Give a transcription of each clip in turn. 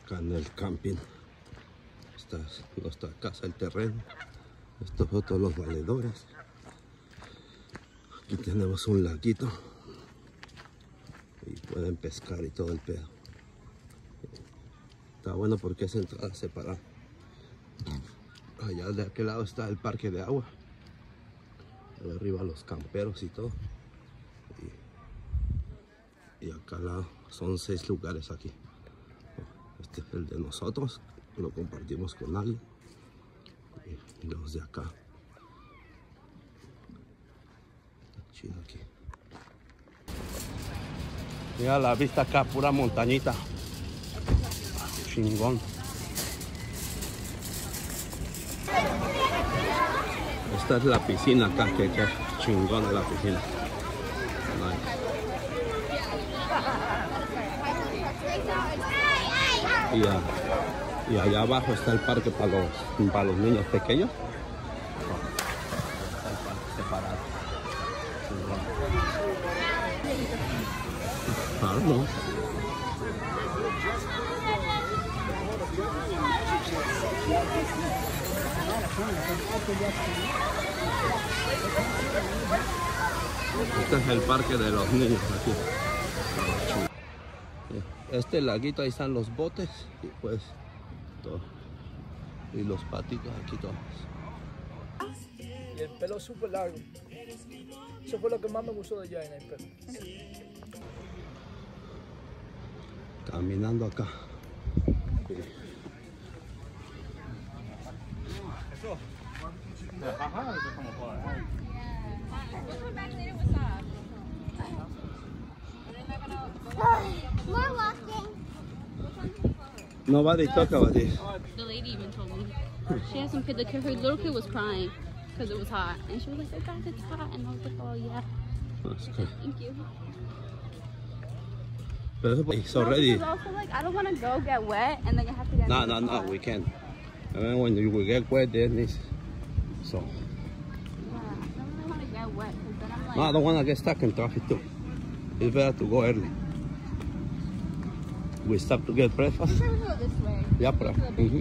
acá en el camping. Esta es nuestra casa, el terreno. Estos son todos los valedores. Aquí tenemos un laguito y pueden pescar y todo el pedo. Está bueno porque es entrada separada. Allá de aquel lado está el parque de agua. Allá arriba los camperos y todo. Y acá al lado son 6 lugares aquí. Este es el de nosotros, lo compartimos con alguien. Y los de acá. Está chido aquí. Mira la vista acá, pura montañita. Chingón. Esta es la piscina acá, que chingona la piscina. Nice. Y allá abajo está el parque para los niños pequeños. Está el parque separado. Ah, no. Este es el parque de los niños aquí. Este laguito, ahí están los botes y pues todo. Y los patitos aquí todos. Y el pelo súper largo. Eso fue lo que más me gustó de Jaina, el pelo. Caminando acá. We're walking. Nobody talk about this. The lady even told me. She had some kid, her little kid was crying because it was hot. And she was like, oh God, it's hot. And I was like, oh yeah. That's good. Thank you. But it's already. No, also, like, I don't want to go get wet and then you have to get No, we can't. I mean, when you will get wet, then it's so. Yeah, I don't really want to get wet because then I'm like. No, I don't want to get stuck in traffic too. It's better to go early. We stop to get breakfast. I'm sure we go this way. Yeah, bro. I feel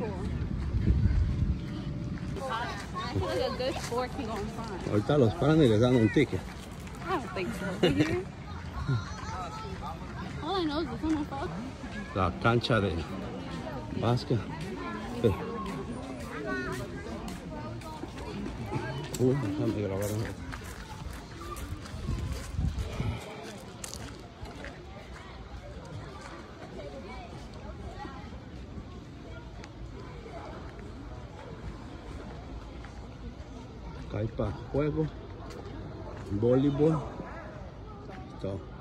like a good sport can go in front. Ahorita los paran y les dan un ticket. I don't think so. Do you? All I know is this one will fall. La cancha de básquet. Uy, déjame grabar. Acá hay para juego, voleibol, todo.